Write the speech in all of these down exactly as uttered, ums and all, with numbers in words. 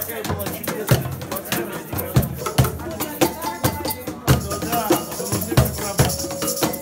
такая была чудесная атмосфера. Да, должны прорабатывать.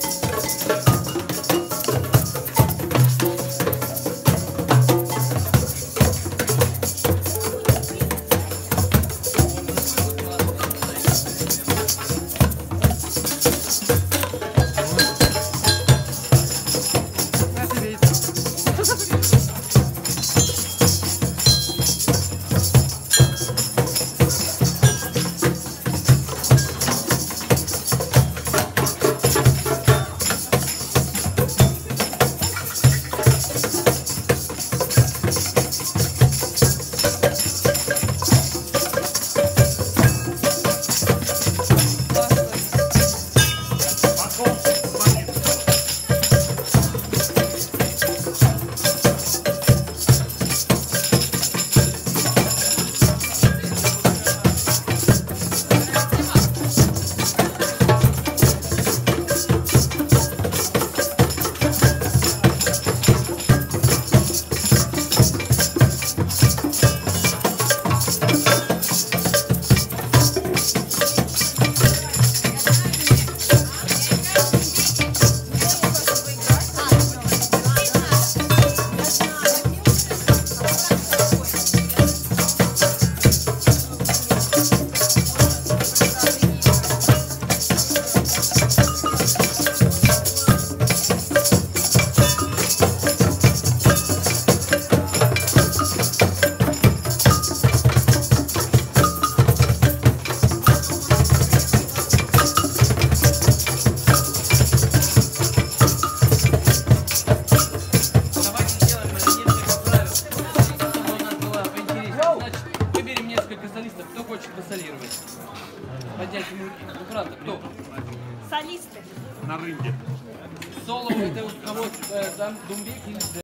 Кто хочет посолировать? Поднятием руки. Ну правда, кто? Солисты. На рынке. Соло это у кого? Думбек или